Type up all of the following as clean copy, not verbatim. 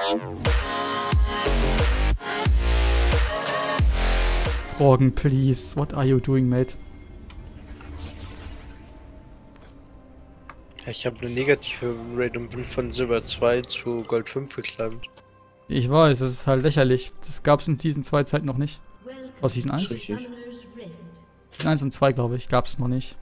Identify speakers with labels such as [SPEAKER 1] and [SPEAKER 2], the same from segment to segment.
[SPEAKER 1] Froggen, please. What are you doing, mate?
[SPEAKER 2] Ja, ich habe eine negative Rate und bin von Silber 2 zu Gold 5 geklemmt.
[SPEAKER 1] Ich weiß, das ist halt lächerlich. Das gab es in Season 2 Zeit noch nicht. Aus Season 1?
[SPEAKER 3] Richtig.
[SPEAKER 1] Season 1 und 2, glaube ich, gab es noch nicht.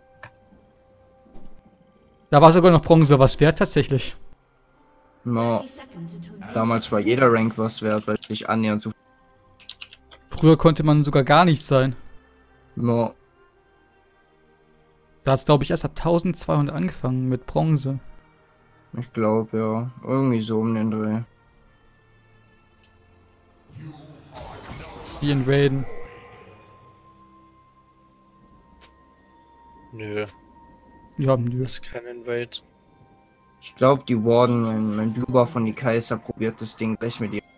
[SPEAKER 1] Da war sogar noch Bronze was wert, tatsächlich.
[SPEAKER 3] No. Damals war jeder Rank was wert, weil ich annähernd so.
[SPEAKER 1] Früher konnte man sogar gar nichts sein.
[SPEAKER 3] No.
[SPEAKER 1] Da hat es, glaube ich, erst ab 1200 angefangen mit Bronze.
[SPEAKER 3] Ich glaube, ja. Irgendwie so um den Dreh.
[SPEAKER 1] Die invaden.
[SPEAKER 2] Nö,
[SPEAKER 1] Ja, nö.
[SPEAKER 2] das ist kein Invade.
[SPEAKER 3] Ich glaube, die Warden, mein Blue von die Kaiser probiert das Ding gleich mit ihr.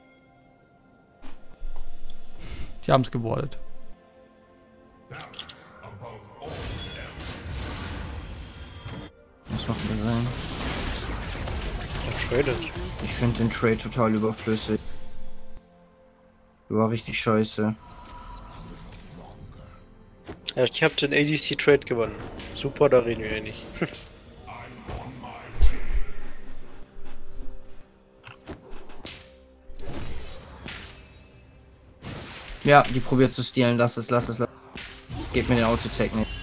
[SPEAKER 1] Die haben es gewordet.
[SPEAKER 3] Was macht denn der sein?
[SPEAKER 2] Der tradet.
[SPEAKER 3] Ich finde den Trade total überflüssig. War richtig scheiße.
[SPEAKER 2] Ja, ich habe den ADC Trade gewonnen. Super, da reden wir nicht.
[SPEAKER 3] Ja, die probiert zu stehlen. Lass es. Geht mir den Autotech nicht.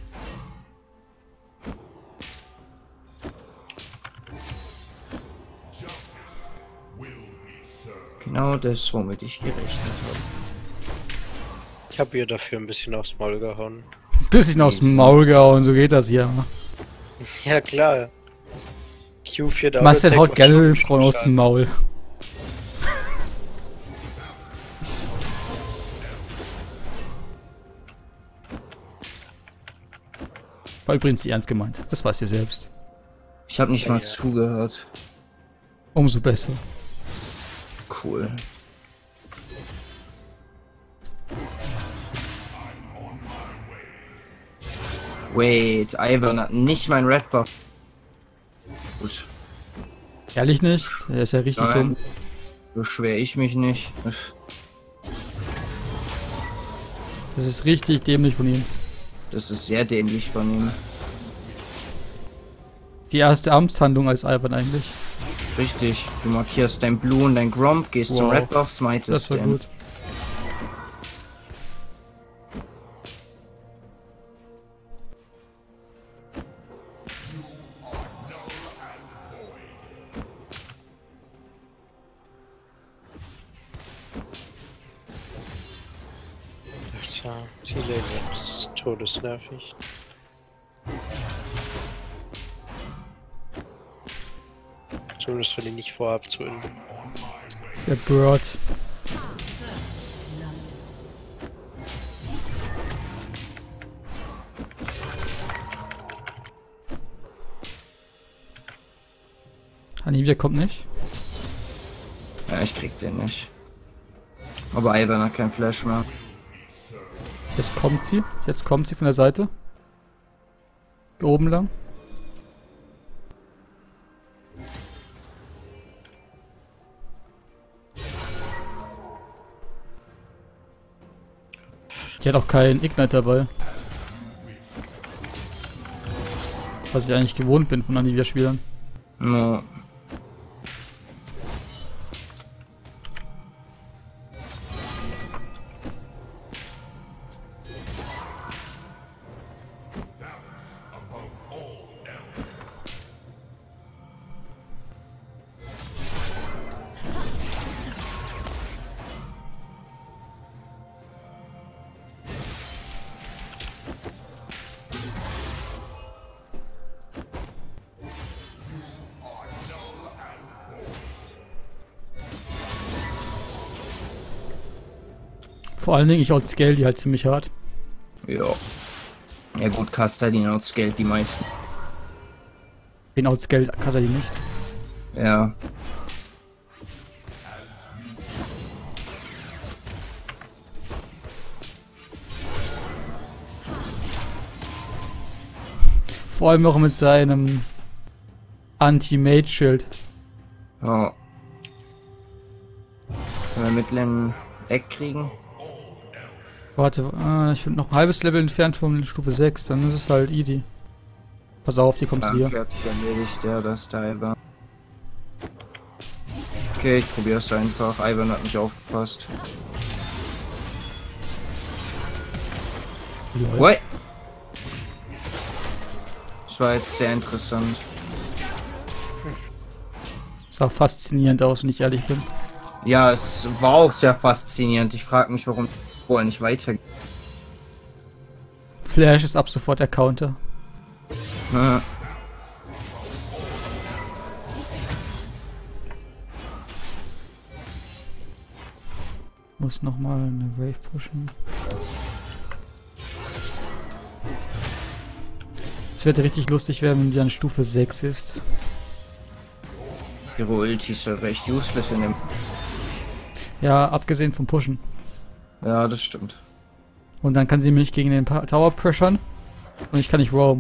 [SPEAKER 3] Genau das, womit ich gerechnet habe.
[SPEAKER 2] Ich habe ihr dafür ein bisschen aufs Maul gehauen.
[SPEAKER 1] Bisschen aus dem Maul gehauen, so geht das hier.
[SPEAKER 2] Ja klar. Q4 da.
[SPEAKER 1] Marcel haut gerne Frauen aus dem Maul. War übrigens nicht ernst gemeint. Das weißt ihr selbst.
[SPEAKER 3] Ich habe nicht mal zugehört.
[SPEAKER 1] Umso besser.
[SPEAKER 3] Cool. Wait, Ivern hat nicht mein Red Buff. Gut.
[SPEAKER 1] Ehrlich nicht? Der ist ja richtig dumm.
[SPEAKER 3] Beschwer ich mich nicht.
[SPEAKER 1] Das ist richtig dämlich von ihm.
[SPEAKER 3] Das ist sehr dämlich von ihm.
[SPEAKER 1] Die erste Amtshandlung als Ivan eigentlich.
[SPEAKER 3] Richtig. Du markierst dein Blue und dein Gromp, gehst zum Red Buff, smitest
[SPEAKER 1] Das war
[SPEAKER 3] den.
[SPEAKER 1] gut.
[SPEAKER 2] Alter, die Lane ist todesnervig. Zumindest wenn ich nicht vorhab zu enden.
[SPEAKER 1] Der Bird. Anivia kommt nicht.
[SPEAKER 3] Ja, ich krieg den nicht. Aber Ivern hat kein Flash mehr.
[SPEAKER 1] Jetzt kommt sie. Jetzt kommt sie von der Seite. Oben lang. Die hat auch keinen Ignite dabei. Was ich eigentlich gewohnt bin von Anivia-Spielern.
[SPEAKER 3] No.
[SPEAKER 1] Vor allen Dingen, ich outscale die halt ziemlich hart.
[SPEAKER 3] Ja. Ja gut, Kastadin outscaled die meisten.
[SPEAKER 1] Den outscale Kasadi nicht.
[SPEAKER 3] Ja.
[SPEAKER 1] Vor allem auch mit seinem Anti-Mage-Schild.
[SPEAKER 3] Ja. Wenn wir mittleren Eck kriegen.
[SPEAKER 1] Warte, ich bin noch ein halbes Level entfernt von Stufe 6, dann ist es halt easy. Pass auf, die kommt zu dir.
[SPEAKER 3] Fertig erledigt, ja, das ist der Ivan. Okay, ich probier's einfach. Ivan hat nicht aufgepasst. What? Das war jetzt sehr interessant.
[SPEAKER 1] Sah faszinierend aus, wenn ich ehrlich bin.
[SPEAKER 3] Ja, es war auch sehr faszinierend. Ich frage mich, warum wohl nicht weitergeht.
[SPEAKER 1] Flash ist ab sofort der Counter.
[SPEAKER 3] Ja.
[SPEAKER 1] Muss nochmal eine Wave pushen. Es wird richtig lustig werden, wenn die an Stufe 6 ist.
[SPEAKER 3] Ihre Ulti ist ja recht useless in dem.
[SPEAKER 1] Ja, abgesehen vom Pushen.
[SPEAKER 3] Ja, das stimmt.
[SPEAKER 1] Und dann kann sie mich gegen den Tower pressern. Und ich kann nicht roam.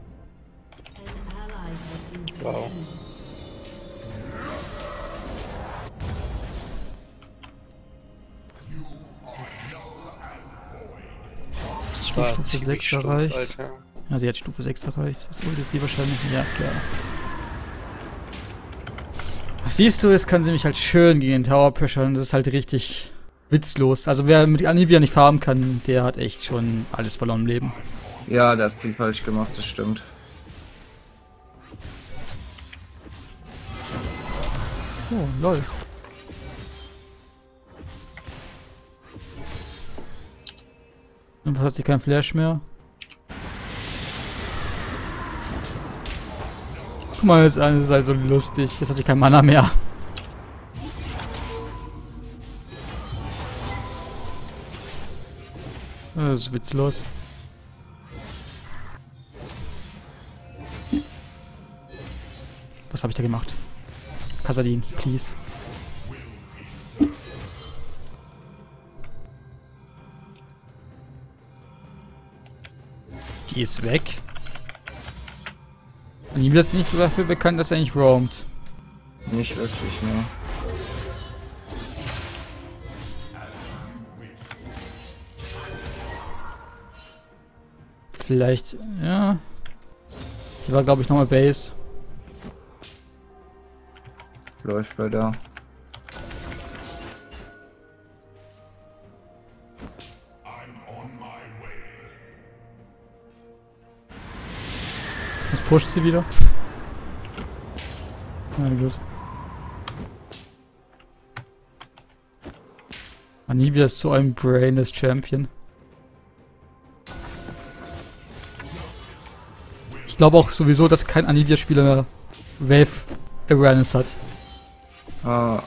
[SPEAKER 2] Wow. Das war
[SPEAKER 1] Stufe
[SPEAKER 2] ziemlich
[SPEAKER 1] 6
[SPEAKER 2] stumpf,
[SPEAKER 1] erreicht.
[SPEAKER 2] Alter.
[SPEAKER 1] Ja, sie hat Stufe 6 erreicht. Das ultet sie wahrscheinlich. Ja, klar. Siehst du, jetzt kann sie mich halt schön gegen den Tower pressern. Das ist halt richtig witzlos. Also wer mit Anivia nicht farmen kann, der hat echt schon alles verloren im Leben.
[SPEAKER 3] Ja, der hat viel falsch gemacht, das stimmt.
[SPEAKER 1] Oh, lol. Und was hat sie kein Flash mehr? Guck mal, das ist halt so lustig. Jetzt hat sie kein Mana mehr. Das ist witzlos. Was habe ich da gemacht? Kassadin, please. Die ist weg. Und ihm ist nicht dafür bekannt, dass er nicht roamt.
[SPEAKER 3] Nicht wirklich, ne.
[SPEAKER 1] Vielleicht, ja. Die war, glaube ich, nochmal Base.
[SPEAKER 3] Läuft bei da.
[SPEAKER 1] Was pusht sie wieder? Na gut. Anivia ist so ein brainless Champion. Ich glaube auch sowieso, dass kein Anivia-Spieler mehr Wave Awareness hat.
[SPEAKER 3] Ah.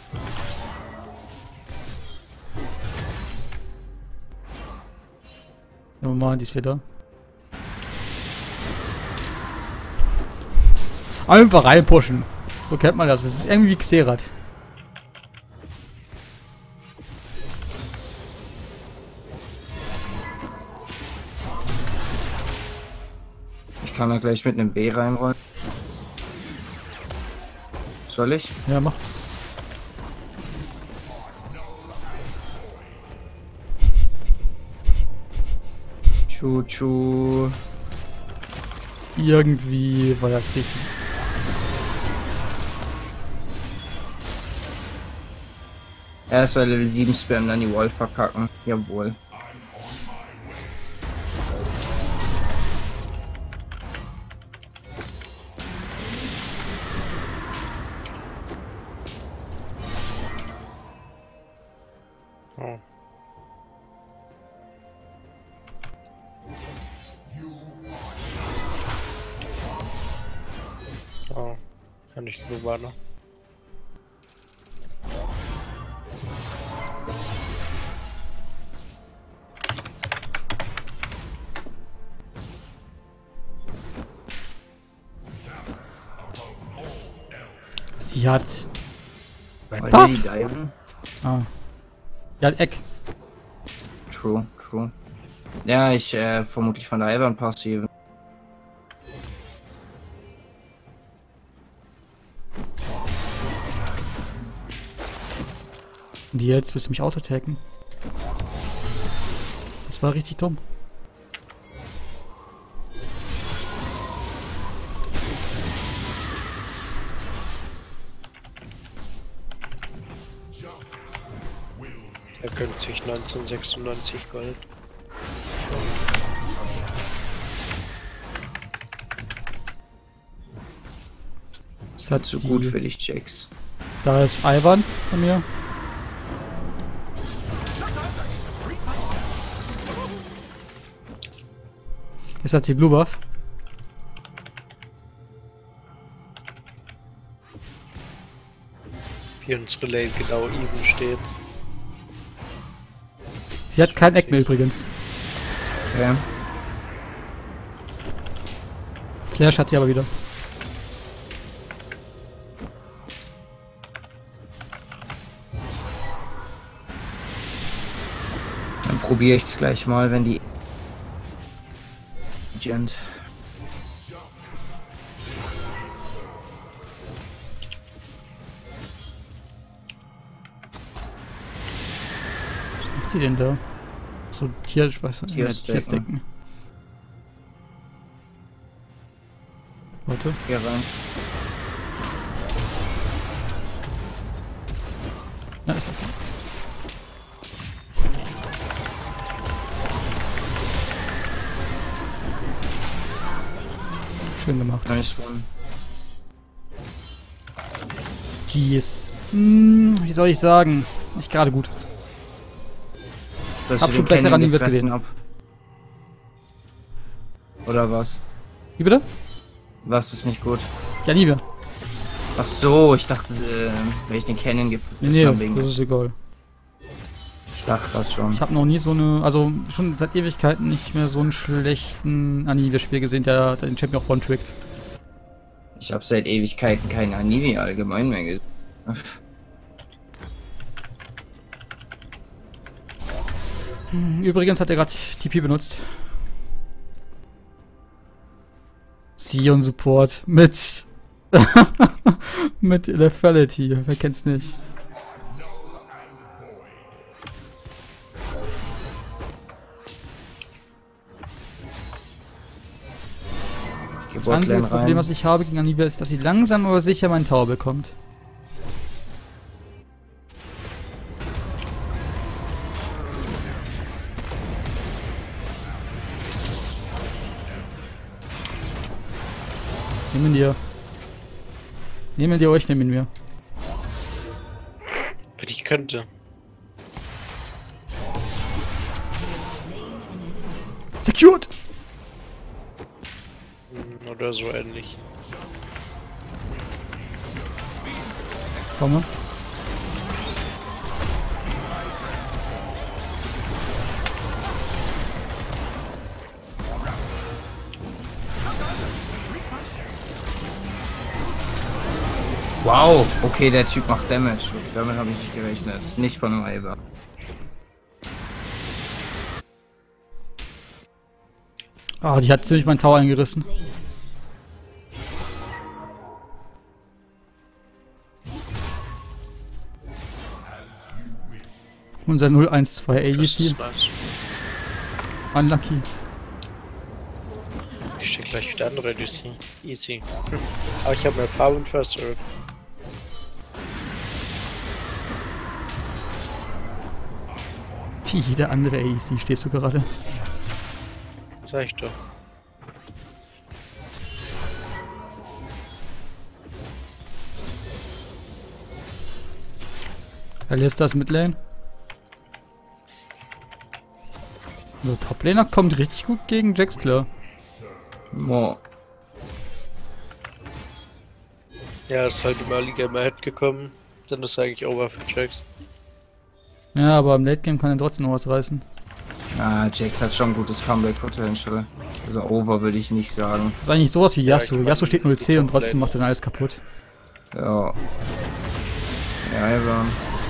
[SPEAKER 1] Ja, mal, die ist wieder. Einfach reinpushen. So kennt man das. Das ist irgendwie wie Xerath.
[SPEAKER 3] Ich kann da gleich mit einem B reinrollen. Soll ich?
[SPEAKER 1] Ja, mach.
[SPEAKER 3] Chu.
[SPEAKER 1] Irgendwie war das richtig.
[SPEAKER 3] Erst bei Level 7 spammen, dann die Wall verkacken. Jawohl.
[SPEAKER 2] Oh. Oh. Kann ich so weiter.
[SPEAKER 1] Sie hat.
[SPEAKER 3] Wollen die diven?
[SPEAKER 1] Ah. Ja, Eck.
[SPEAKER 3] True. Ja, ich vermutlich von der Ivan passive.
[SPEAKER 1] Und jetzt willst du mich auto-attacken. Das war richtig dumm.
[SPEAKER 2] Er gönnt sich 1996 Gold.
[SPEAKER 1] Das hat
[SPEAKER 3] Zu
[SPEAKER 1] sie.
[SPEAKER 3] gut für dich, Jax.
[SPEAKER 1] Da ist Ivan von mir. Jetzt hat sie Blue Buff.
[SPEAKER 2] Wie unsere Lane genau even steht.
[SPEAKER 1] Sie hat kein Eck mehr übrigens.
[SPEAKER 3] Okay.
[SPEAKER 1] Flash hat sie aber wieder.
[SPEAKER 3] Dann probiere ich es gleich mal, wenn die Gent.
[SPEAKER 1] Was macht die denn da? So ich weiß nicht.
[SPEAKER 3] Tierstecken.
[SPEAKER 1] Warte.
[SPEAKER 3] Hier rein.
[SPEAKER 1] Ja, ist okay. Schön gemacht.
[SPEAKER 3] Nice one.
[SPEAKER 1] Die ist, wie soll ich sagen, nicht gerade gut.
[SPEAKER 3] Dass
[SPEAKER 1] Hab
[SPEAKER 3] du
[SPEAKER 1] schon
[SPEAKER 3] den
[SPEAKER 1] bessere
[SPEAKER 3] Canyon
[SPEAKER 1] Animes
[SPEAKER 3] gefressen
[SPEAKER 1] gesehen.
[SPEAKER 3] Ab. Oder was?
[SPEAKER 1] Wie bitte?
[SPEAKER 3] Was ist nicht gut?
[SPEAKER 1] Ja, nie mehr.
[SPEAKER 3] Ach so, ich dachte, wenn ich den Canyon gefressen
[SPEAKER 1] Nee,
[SPEAKER 3] habe,
[SPEAKER 1] das ist egal.
[SPEAKER 3] ich dachte grad schon.
[SPEAKER 1] Ich habe noch nie so eine, also schon seit Ewigkeiten nicht mehr so einen schlechten Anime-Spiel gesehen, der den Champion auch one-trickt.
[SPEAKER 3] Ich habe seit Ewigkeiten kein Anime allgemein mehr gesehen.
[SPEAKER 1] Übrigens hat er gerade TP benutzt. Sion Support mit mit Lethality. Wer kennt's nicht? Das einzige Problem, was ich habe gegen Anivia, ist, dass sie langsam aber sicher meinen Tower bekommt. Nehmen dir. Nehmen dir euch, nehmen mir.
[SPEAKER 2] Wenn ich könnte.
[SPEAKER 1] Secured!
[SPEAKER 2] Oder so ähnlich.
[SPEAKER 1] Komme.
[SPEAKER 3] Wow, okay, der Typ macht Damage. Okay, damit habe ich nicht gerechnet. Nicht von einem Iber.
[SPEAKER 1] Ah, die hat ziemlich meinen Tower eingerissen. Unser 012
[SPEAKER 2] Das
[SPEAKER 1] ADC.
[SPEAKER 2] ist nice.
[SPEAKER 1] Unlucky.
[SPEAKER 2] Ich stehe gleich wieder an, Reduce. Easy. Aber ich habe mehr Farbe und First Earth.
[SPEAKER 1] Wie jeder andere ADC stehst du gerade.
[SPEAKER 2] Sag ich doch.
[SPEAKER 1] Alistair ist Midlane. Also Toplaner kommt richtig gut gegen Jax klar.
[SPEAKER 3] Oh.
[SPEAKER 2] Ja, ist halt immer Liga im Head gekommen. Dann ist eigentlich over für Jax.
[SPEAKER 1] Ja, aber im Late Game kann er trotzdem noch was reißen.
[SPEAKER 3] Ah, Jax hat schon gutes Comeback-Potential. Also over würde ich nicht sagen.
[SPEAKER 1] Das ist eigentlich sowas wie
[SPEAKER 2] Ja,
[SPEAKER 1] Yasuo.
[SPEAKER 2] ich mein,
[SPEAKER 1] Yasuo steht 0C und trotzdem
[SPEAKER 2] Toplane.
[SPEAKER 1] macht er alles kaputt.
[SPEAKER 3] Ja. Ja, Ivan.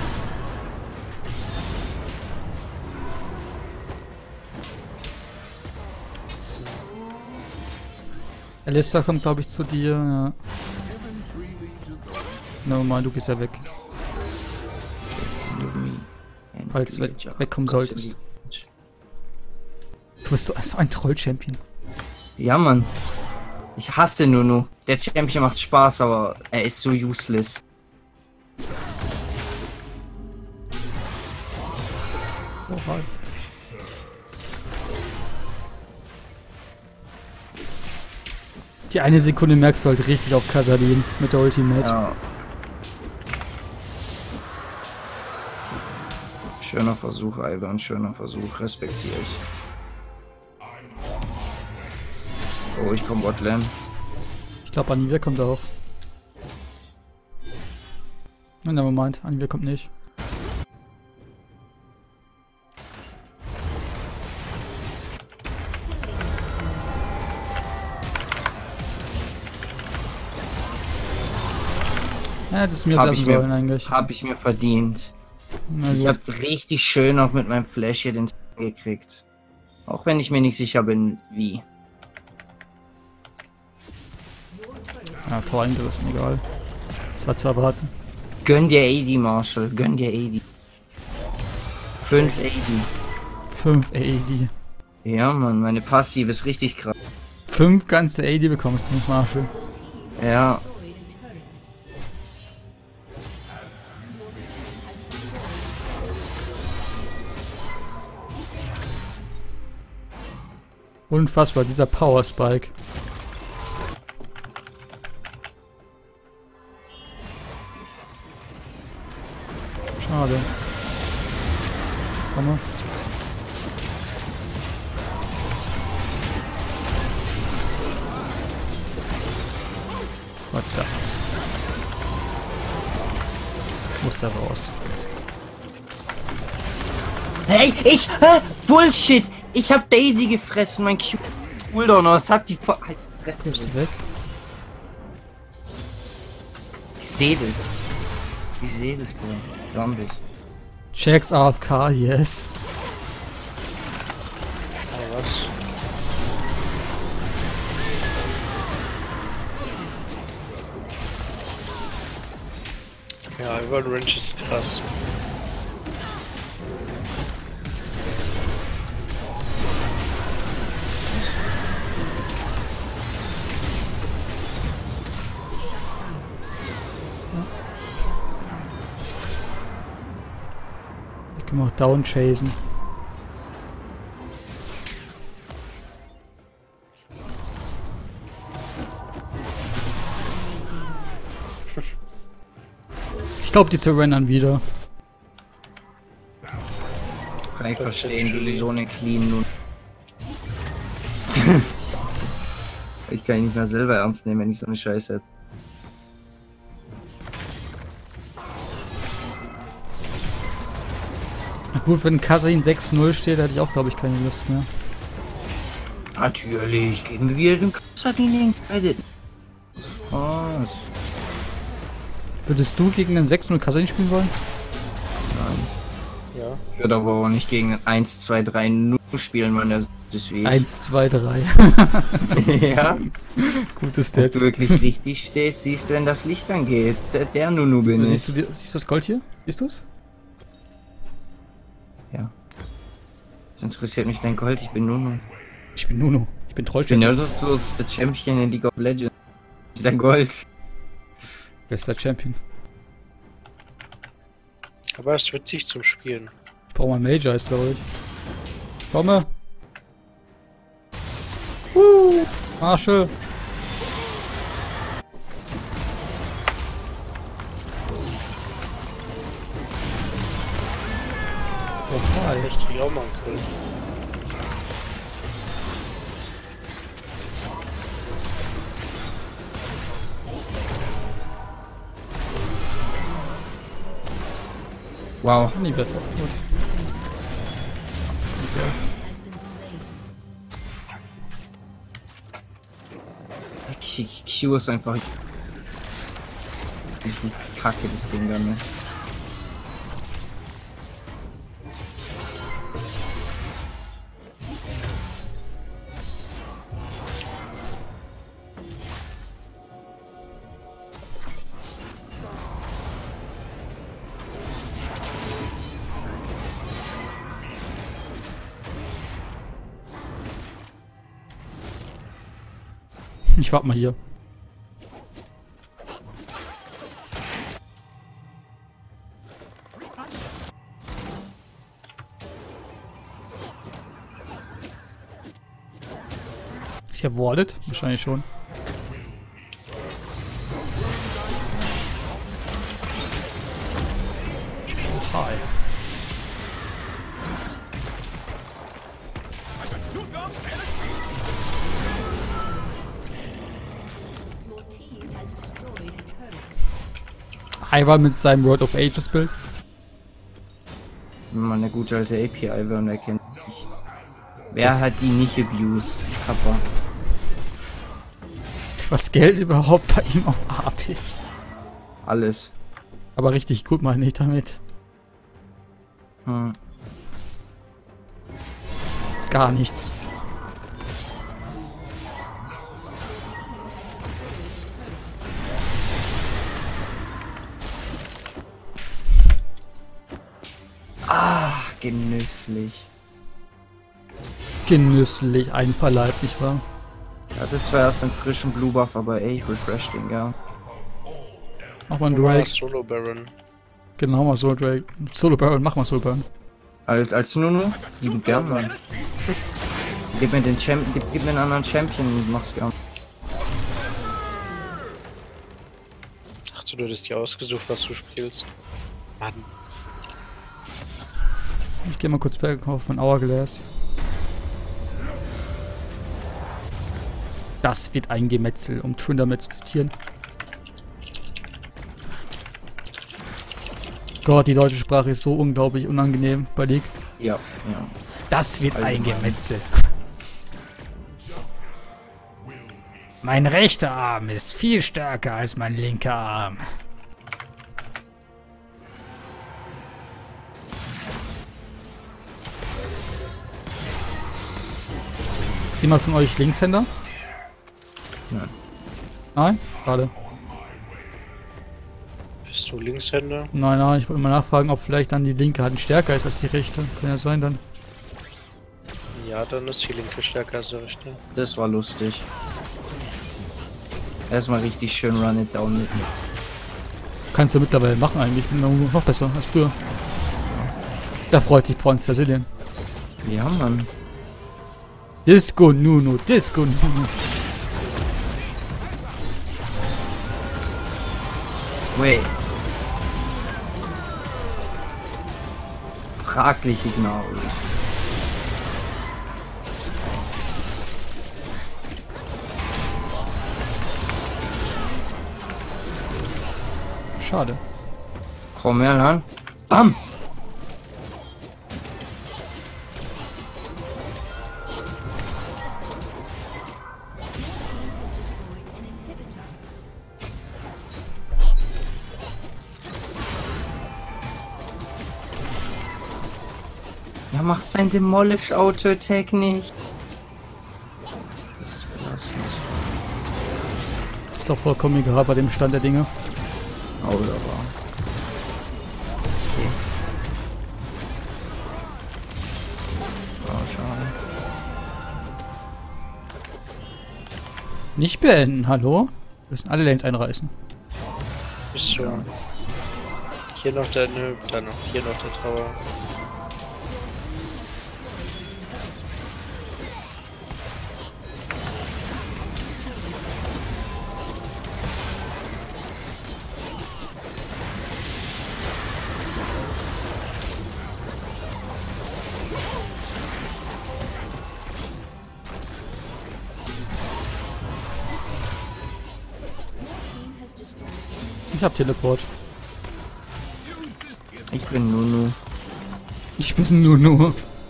[SPEAKER 1] Alistair kommt glaube ich zu dir, ja. Normal, du gehst ja weg. Falls du wegkommen solltest. Du bist so ein Troll-Champion.
[SPEAKER 3] Ja, Mann. Ich hasse Nunu. Der Champion macht Spaß, aber er ist so useless.
[SPEAKER 1] Oha. Die eine Sekunde merkst du halt richtig auf Kasadin mit der Ultimate.
[SPEAKER 3] Ja. Schöner Versuch, Ivan, schöner Versuch, respektiere ich. Oh, ich komm Botlane.
[SPEAKER 1] Ich glaube, Anivia kommt auch. Nevermind, Anivia kommt nicht. Ja, das ist mir lassen sollen eigentlich.
[SPEAKER 3] Hab ich mir verdient. Ich hab richtig schön auch mit meinem Flash hier den gekriegt. Auch wenn ich mir nicht sicher bin, wie.
[SPEAKER 1] Ja, Tor eingerissen, egal. Das war zu erwarten.
[SPEAKER 3] Gönn dir AD, Marshall. Gönn dir AD. 5 AD.
[SPEAKER 1] 5 AD.
[SPEAKER 3] Ja, Mann, meine Passive ist richtig krass.
[SPEAKER 1] 5 ganze AD bekommst du mit Marshall.
[SPEAKER 3] Ja.
[SPEAKER 1] Unfassbar, dieser Power Spike. Schade. Komm mal. Verdammt. Muss da raus.
[SPEAKER 3] Hey, Bullshit! Ich hab Daisy gefressen, mein Cooldown, was hat die halt Fresse
[SPEAKER 1] Weg.
[SPEAKER 3] Ich sehe das. Ich sehe das, Bro. Glaub ich.
[SPEAKER 1] Checks AFK, yes.
[SPEAKER 2] Aber was? Ja, Ivan Range ist krass.
[SPEAKER 1] Ich kann auch down chasen. Ich glaube, die surrendern wieder.
[SPEAKER 3] Kann ich verstehen, wie so eine Clean nun. Ich kann ihn nicht mehr selber ernst nehmen, wenn ich so eine Scheiße hätte.
[SPEAKER 1] Na gut, wenn Kasadin 6-0 steht, hätte ich auch, glaube ich, keine Lust mehr.
[SPEAKER 3] Natürlich, geben wir den Kasadin den Credit. Was?
[SPEAKER 1] Würdest du gegen den 6-0 Kasadin spielen wollen?
[SPEAKER 3] Nein.
[SPEAKER 2] Ja.
[SPEAKER 3] Ich würde aber auch nicht gegen 1, 2, 3 0 spielen, wenn er so ist wie ich.
[SPEAKER 1] 1, 2, 3.
[SPEAKER 3] Ja.
[SPEAKER 1] Gutes
[SPEAKER 3] Wenn
[SPEAKER 1] Stats.
[SPEAKER 3] du wirklich richtig stehst, siehst du, wenn das Licht angeht. Der Nunu bin ich.
[SPEAKER 1] Siehst du das Gold hier? Siehst du es?
[SPEAKER 3] Ja. Das interessiert mich dein Gold, ich bin Nunu.
[SPEAKER 1] Ich bin Nuno. Ich bin
[SPEAKER 3] Ich bin
[SPEAKER 1] Trollchampion.
[SPEAKER 3] ja so, das ist der Champion in League of Legends. Dein Gold.
[SPEAKER 1] Bester Champion.
[SPEAKER 2] Aber es ist witzig zum Spielen.
[SPEAKER 1] Ich brauche mal Major, ist glaube ich. Komme! Marshall!
[SPEAKER 2] Total. Ich krieg auch mal einen Kill.
[SPEAKER 3] Wow.
[SPEAKER 1] Nie besser. Gut.
[SPEAKER 3] Q ist einfach richtig kacke, das Ding dann ist.
[SPEAKER 1] Ich warte mal hier. Ist ja warded? Wahrscheinlich schon. Oh, hi. Ivar mit seinem World of Ages Bild.
[SPEAKER 3] Mal eine gute alte API, wenn er kennt. Wer hat die nicht abused? Kappa.
[SPEAKER 1] Was Geld überhaupt bei ihm auf AP.
[SPEAKER 3] Alles.
[SPEAKER 1] Aber richtig gut meine ich damit. Gar nichts.
[SPEAKER 3] Genüsslich.
[SPEAKER 1] Genüsslich einverleibt, nicht wahr?
[SPEAKER 3] Er hatte zwar erst einen frischen Blue Buff, aber ey, ich refresh den, ja.
[SPEAKER 1] Mach mal einen Drake.
[SPEAKER 2] Solo Baron.
[SPEAKER 1] Genau, mal Soul Drake. Solo Baron, mach mal Soul Baron.
[SPEAKER 3] Als Nunu? Lieben gern, Mann. Gib mir den Champion, gib mir einen anderen Champion und mach's gern.
[SPEAKER 2] Ach du hättest dir ausgesucht, was du spielst. Mann.
[SPEAKER 1] Ich geh mal kurz back auf mein Hourglass. Das wird ein Gemetzel, um Trindamed zu zitieren. Gott, die deutsche Sprache ist so unglaublich unangenehm bei League.
[SPEAKER 3] Ja, ja.
[SPEAKER 1] Das wird ein Gemetzel. Mein rechter Arm ist viel stärker als mein linker Arm. Ist jemand von euch Linkshänder?
[SPEAKER 3] Nein.
[SPEAKER 1] Nein? Schade.
[SPEAKER 2] Bist du Linkshänder?
[SPEAKER 1] Nein, nein, ich wollte mal nachfragen, ob vielleicht dann die linke Hand stärker ist als die rechte. Kann ja sein dann.
[SPEAKER 2] Ja, dann ist die linke stärker als die rechte.
[SPEAKER 3] Das war lustig. Erstmal richtig schön run it down mit mir.
[SPEAKER 1] Kannst du mittlerweile machen eigentlich. Bin noch besser als früher. Da freut sich Bronze Brasilien.
[SPEAKER 3] Ja, Mann.
[SPEAKER 1] Disco Nuno, Disco Nuno.
[SPEAKER 3] Wait. Fraglich ignoriert.
[SPEAKER 1] Schade.
[SPEAKER 3] Komm her, Lan. Bam! Er macht sein Demolish Auto Attack nicht. Das ist belastend.
[SPEAKER 1] Ist doch vollkommen egal bei dem Stand der Dinge.
[SPEAKER 3] Oh, da war. Okay. Oh, schade.
[SPEAKER 1] Nicht beenden, hallo? Wir müssen alle Lanes einreißen.
[SPEAKER 2] Bist du. Hier noch der Nö, dann noch. Hier noch der Tower.
[SPEAKER 1] Ich hab Teleport.
[SPEAKER 3] Ich bin Nunu.
[SPEAKER 1] Ich bin Nuno.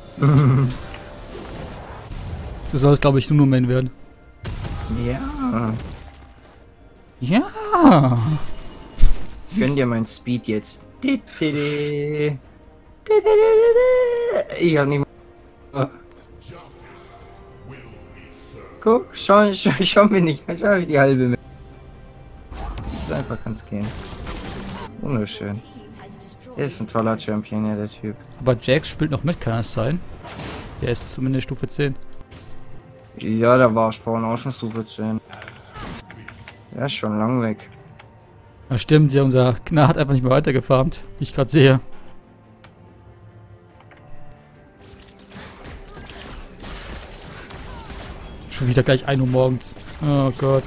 [SPEAKER 1] Du sollst, glaube ich, Nuno-Main werden.
[SPEAKER 3] Ja.
[SPEAKER 1] Ja.
[SPEAKER 3] Gönn dir mein Speed jetzt. Ich hab nicht mehr. Guck, schau mir nicht. Schau ich die halbe mit. So einfach kann's gehen. Wunderschön. Er ist ein toller Champion, ja, der Typ.
[SPEAKER 1] Aber Jax spielt noch mit, kann es sein? Der ist zumindest Stufe 10.
[SPEAKER 3] Ja, da war ich vorhin auch schon Stufe 10. Der ist schon lang weg.
[SPEAKER 1] Ja, stimmt, ja, unser Knarr hat einfach nicht mehr weitergefarmt, wie ich gerade sehe. Schon wieder gleich 1 Uhr morgens. Oh Gott.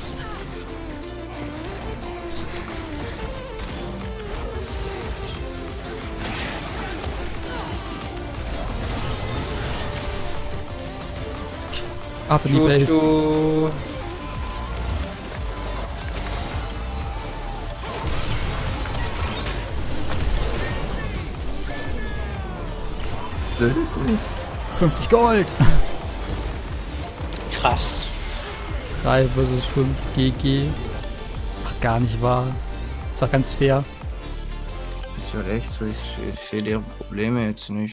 [SPEAKER 1] Ab in die Base.
[SPEAKER 3] Chuchu.
[SPEAKER 1] Äh, 50 Gold.
[SPEAKER 2] Krass.
[SPEAKER 1] 3 versus 5 GG. Ach, gar nicht wahr. Das war ganz fair.
[SPEAKER 3] Ist ja recht so, ich sehe deren Probleme jetzt nicht.